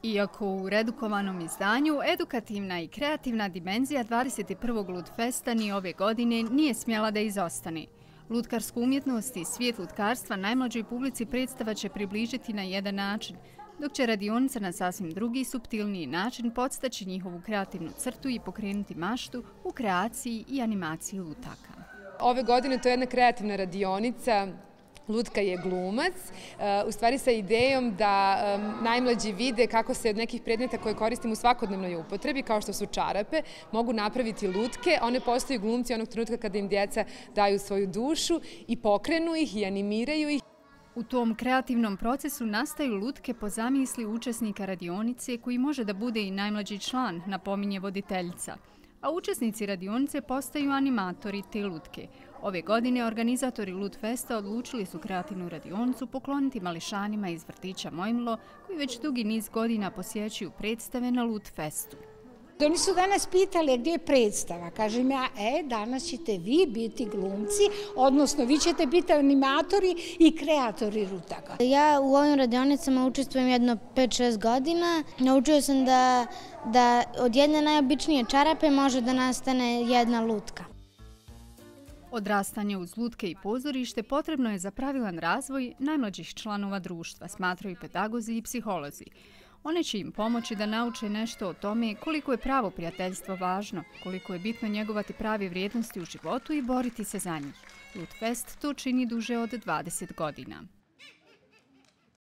Iako u redukovanom izdanju, edukativna i kreativna dimenzija 21. Ludfesta ni ove godine nije smjela da izostane. Lutkarsku umjetnost i svijet lutkarstva najmlađoj publici predstava će približiti na jedan način, dok će radionica na sasvim drugi, suptilniji način podstaći njihovu kreativnu crtu i pokrenuti maštu u kreaciji i animaciji lutaka. Ove godine to je jedna kreativna radionica. Lutka je glumac, u stvari sa idejom da najmlađi vide kako se od nekih predmeta koje koristimo u svakodnevnoj upotrebi, kao što su čarape, mogu napraviti lutke. One postaju glumci onog trenutka kada im djeca daju svoju dušu i pokrenu ih i animiraju ih. U tom kreativnom procesu nastaju lutke po zamisli učesnika radionice koji može da bude i najmlađi član, napominje voditeljica. A učesnici radionice postaju animatori te lutke. Ove godine organizatori Ludfesta odlučili su kreativnu radionicu pokloniti mališanima iz vrtića Mojmilo, koji već dugi niz godina posjećuju predstave na Ludfestu. Oni su danas pitali gdje je predstava. Kažem ja, danas ćete vi biti glumci, odnosno vi ćete biti animatori i kreatori lutaka. Ja u ovim radionicama učestvujem jedno 5-6 godina. Naučio sam da od jedne najobičnije čarape može da nastane jedna lutka. Odrastanje uz lutke i pozorište potrebno je za pravilan razvoj najmlađih članova društva, smatraju pedagozi i psiholozi. One će im pomoći da nauče nešto o tome koliko je pravo prijateljstvo važno, koliko je bitno njegovati prave vrijednosti u životu i boriti se za njih. Ludfest to čini duže od 20 godina.